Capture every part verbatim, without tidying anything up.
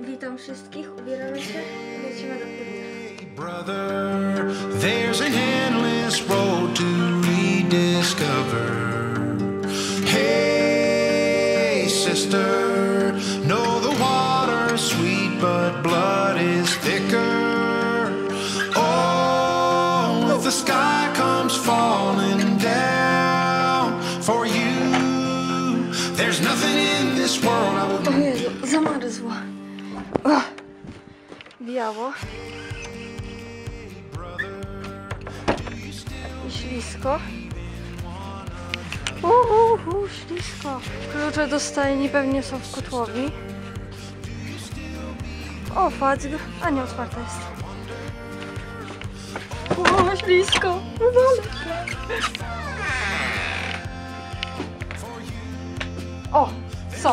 Witam wszystkich, ubieramy się i lecimy do filmu. Brother, there's an endless road to rediscover. Hey, sister, know the water's sweet, but blood is thicker. Oh, if the sky comes falling down for you, there's nothing in this world I wouldn't. O Jezu, zamarzło. O, biało. I ślisko. Uuu, ślisko. Klucze do stajni pewnie są w kotłowni. O, fadź, a nie, otwarta jest. O, ślisko. Wywalę się. O, są.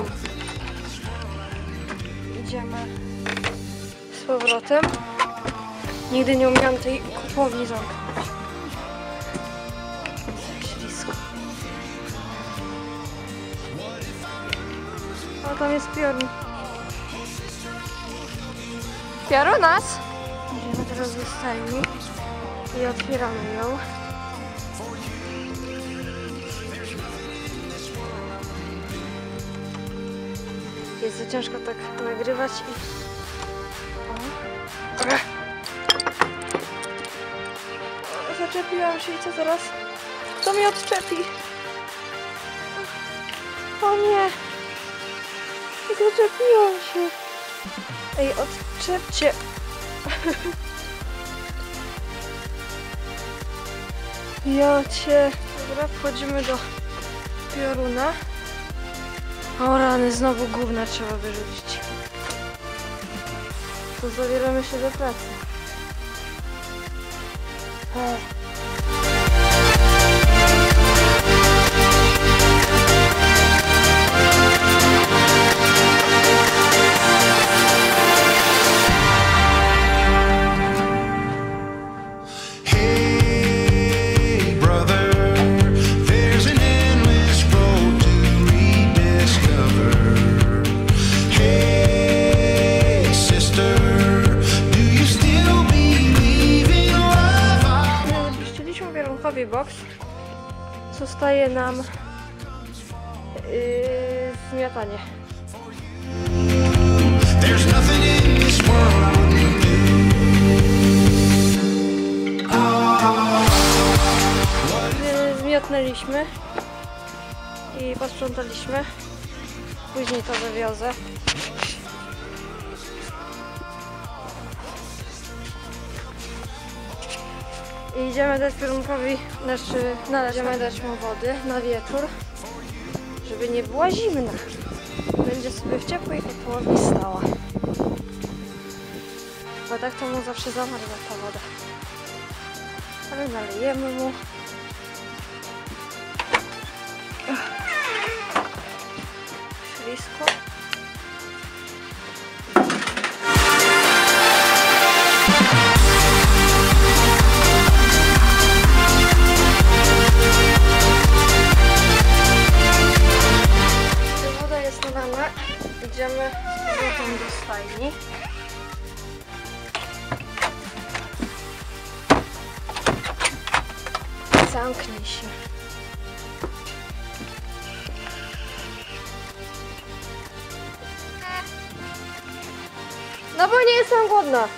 Idziemy z powrotem. Nigdy nie umiałam tej kotłowni zamknąć. Ślisko. O, tam jest piorun. Piorunas! Idziemy teraz do stajni i otwieramy ją. Jest za ciężko tak nagrywać i... O. O, zaczepiłam się i co teraz? Kto mnie odczepi? O nie! Zaczepiłam się! Ej, odczepcie! Ja cię... Dobra, wchodzimy do pioruna. O rany, znowu gówna trzeba wyrzucić. To zabieramy się do pracy. Ech. Box. Zostaje nam yy, zmiatanie. Zmiotnęliśmy i posprzątaliśmy. Później to wywiozę. I idziemy dać piorunkowi, znaczy idziemy dać mu wody na wieczór, żeby nie była zimna. Będzie sobie w ciepłej kotłowni stała. Bo tak to mu zawsze zamarza ta woda. Ale nalejemy mu. Ślisko. Idziemy z powrotem do stajni. Zamknij się. No bo nie jestem głodna.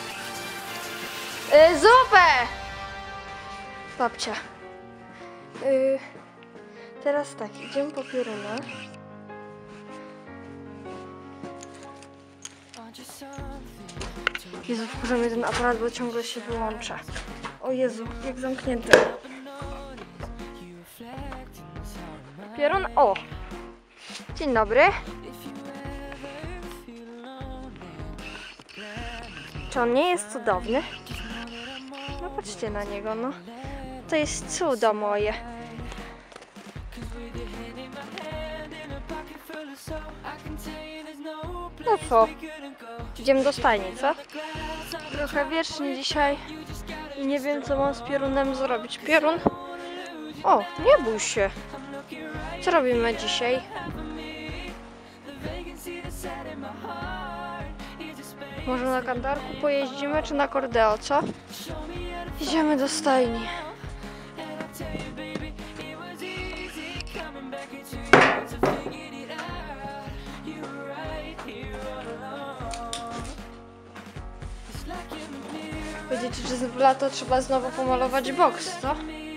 Yy, zupę! Babcia. Yy, teraz tak, idziemy po pioruna. Jezu, wkurza mnie ten aparat, bo ciągle się wyłącza. O Jezu, jak zamknięty. Piorun, o! Dzień dobry. Czy on nie jest cudowny? No patrzcie na niego, no. To jest cudo moje. No co? Idziemy do stajni, co? Trochę wiecznie dzisiaj i nie wiem, co mam z piorunem zrobić. Piorun? O, nie bój się. Co robimy dzisiaj? Może na kantarku pojeździmy, czy na Cordeo, co? Idziemy do stajni. Powiedzieć, że w lato trzeba znowu pomalować boks, co?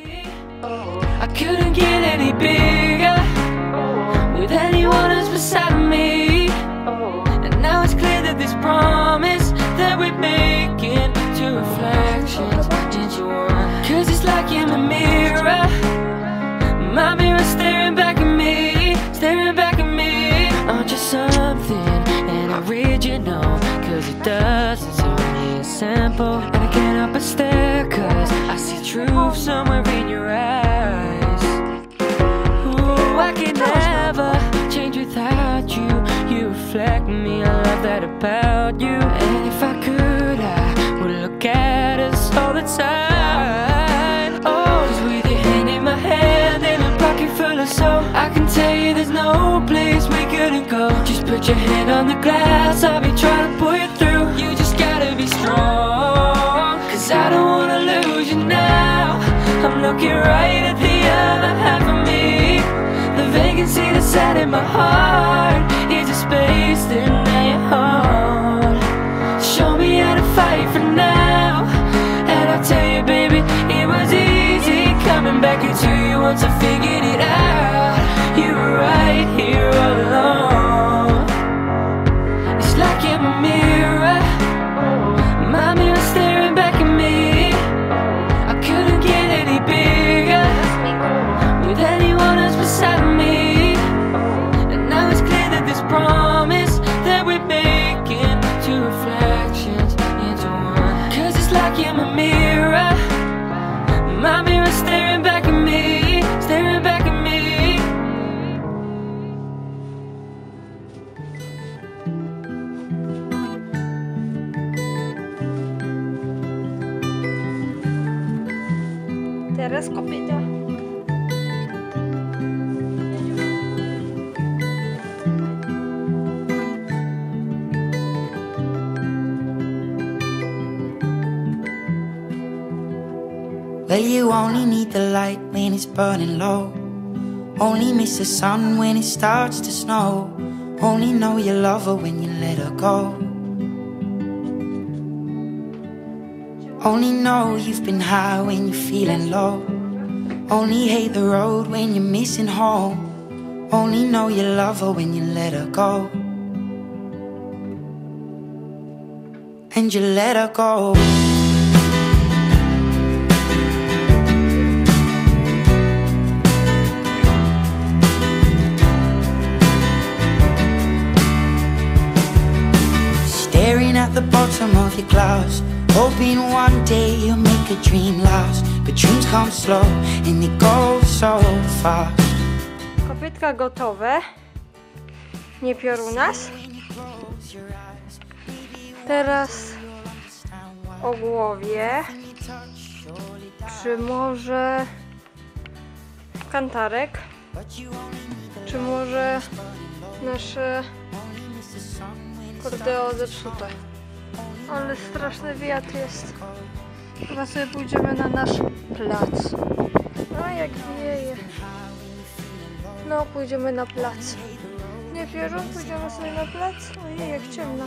I couldn't get any bigger with anyone else beside me. And now it's clear that this promise that we're making two reflections into one. Cause it's like in a mirror, my mirror staring back at me, staring back at me. I'm just something and original, cause it does, it's only as simple. And I can't help but stare, cause I see truth somewhere in your eyes. Ooh, I can never change without you. You reflect me, I love that about you. And if I could, I would look at us all the time. Oh, just with your hand in my hand and a pocket full of soap, I can tell you there's no place we couldn't go. Just put your hand on the glass, I'll be trying to pull you through. You just gotta be strong, cause I don't wanna lose you now. I'm looking right at the other half of me. The vacancy that's sat in my heart is a space that now you hold. Show me how to fight for now, and I'll tell you, baby, it was easy coming back into you once I figured it out. You were right here all along. It's like in a mirror, my mirror staring back at me. I couldn't get any bigger with anyone else beside me. And now it's clear that this promise that we're making two reflections into one. Cause it's like in a mirror, my mirror staring back at me, staring back at me. Teraz kopyta. Well, you only need the light when it's burning low. Only miss the sun when it starts to snow. Only know you love her when you let her go. Only know you've been high when you're feeling low. Only hate the road when you're missing home. Only know you love her when you let her go. And you let her go. Staring at the bottom of your glass, hoping one day you'll make a dream last. But dreams come slow and they go so fast. Kopytka gotowe. Nie piorunas. Teraz o głowie. Czy może kantarek? Czy może nasze Cordeo zepsute? Ale straszny wiatr jest. Chyba sobie pójdziemy na nasz plac. No jak wieje. No pójdziemy na plac. Nie pierun, pójdziemy sobie na plac. Ojej, jak ciemno.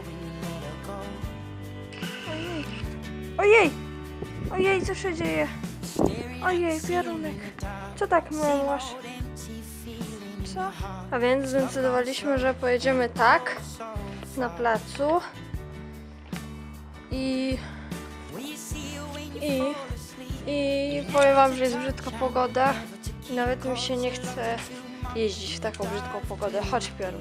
Ojej. Ojej! Ojej, co się dzieje? Ojej, pierunek. Co tak mrąłaś? Co? A więc zdecydowaliśmy, że pojedziemy tak. Na placu. I... I... I powiem wam, że jest brzydka pogoda. I nawet mi się nie chce jeździć w taką brzydką pogodę. Chodź, piorun.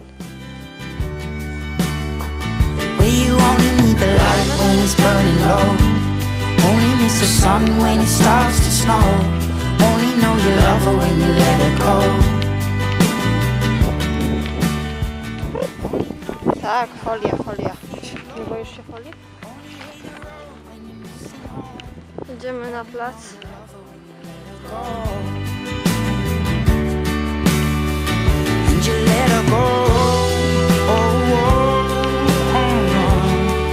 Well, you only need the light when it's burning low. Only miss the sun when it starts to snow. Only know you love her when you let her go. Tak, folia, folia. Nie boisz się folii? Idziemy na plac. And you let her go. Oh, oh, oh, oh.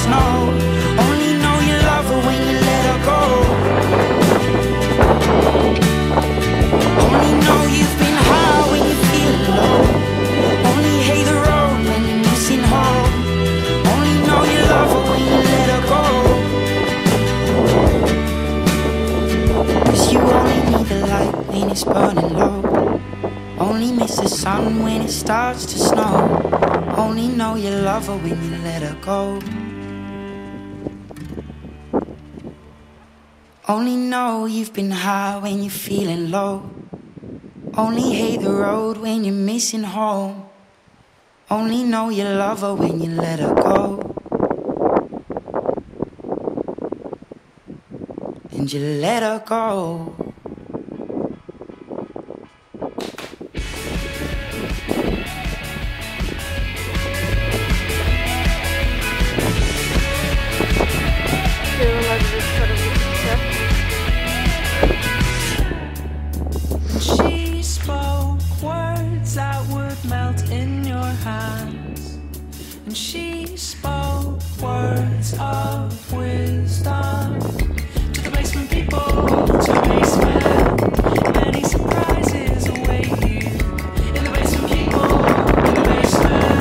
snow. Only know you love her when you let her go. Only know you've been high when you're feeling low. Only hate the road when you're missing home. Only know you love her when you let her go. Cause you only need the light when it's burning low. Only miss the sun when it starts to snow. Only know you love her when you let her go. Only know you've been high when you're feeling low. Only hate the road when you're missing home. Only know you love her when you let her go. And you let her go. She spoke words that would melt in your hands, and she spoke words of wisdom to the basement people, to basement. Many surprises await you in the basement people, in the basement.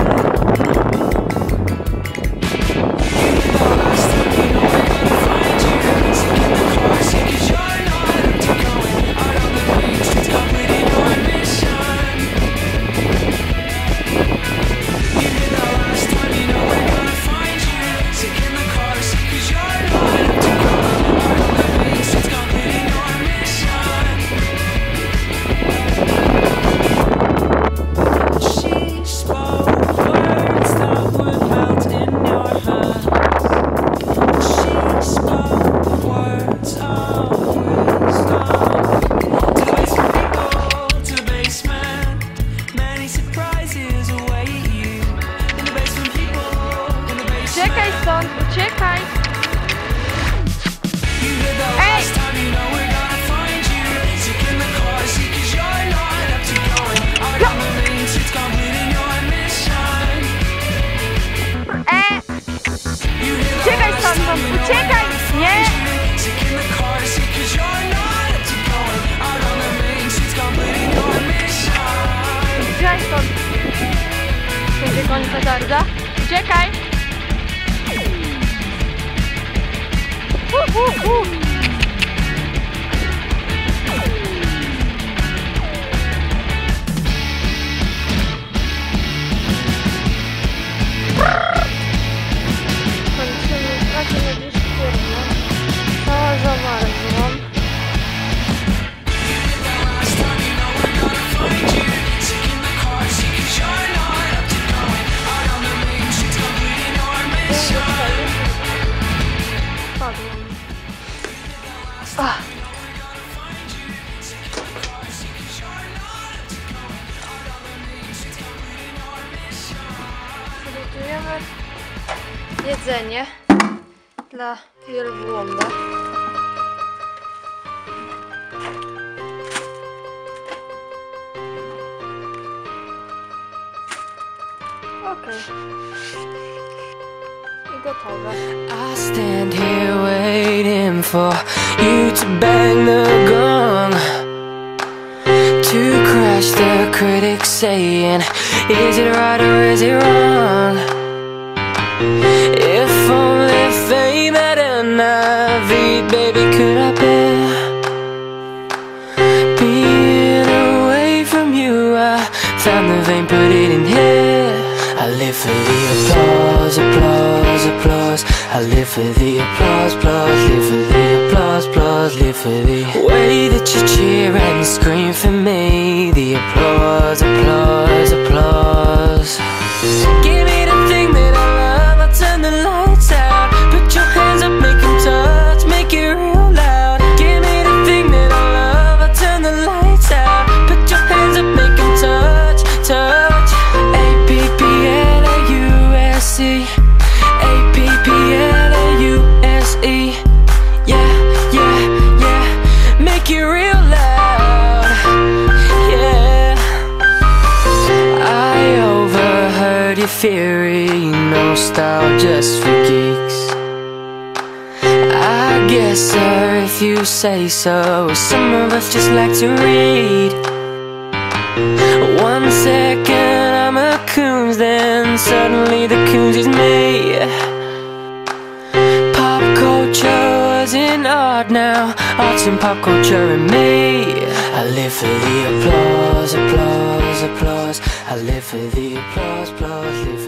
You know last time you know we're gonna find you, sick in the car, sick 'cause you're not up to going out on the main streets, completing your mission. You did that last time, you know we're gonna find you, sick in the car, sick 'cause you're not up to going out on the main streets, completing your mission. She spoke words that would melt in your hands. She spoke words of wisdom to the basement people, to the basement. Many surprises await you in the basement people, in the basement. Uciekaj stąd, uciekaj! You did that last time, you know we're gonna find you, sick in the car, sick 'cause you're not up to going out on the main streets, completing your mission. E, You did that uciekaj last stąd, time, you know uciekaj! we're gonna Nie! find you, sick in the car, sick 'cause you're not up to going out on the main streets, completing your mission. Uciekaj stąd! Będzie koniec hazarda. Uciekaj! Uh, uh, uh. Kończymy pracę na dziś pierwszą. Cała zamarzłam. Last time, you know we're gonna find you, sick in the car, sick 'cause you're not up to going out on the main streets, completing your mission. Padło. Ach. Przygotujemy jedzenie dla wielbłąda. Okej. I gotowe. I stand here waiting for you to bang the gong, to crush the critics saying, is it right or is it wrong? If only fame had an I V, baby, could I bear being away from you? I found the vein, put it in here. I live for the applause, applause, applause. I live for the applause, applause. Live for the applause, applause. Live for the way that you cheer and scream for me. The applause, applause, applause. Give me the thing that I love. I'll turn the lights out. Put your hands up, make 'em touch, make it real loud. Give me the thing that I love. I'll turn the lights out. Put your hands up, make 'em touch, touch. A P P L A U S E, A P P L A U S E. Yeah, yeah, yeah. Make it real loud. Yeah. I overheard your fury Yes sir, if you say so. Some of us just like to read. One second I'm a coons, then suddenly the coons is me. Pop culture wasn't art, now art's in pop culture and me. I live for the applause, applause, applause. I live for the applause, applause, live for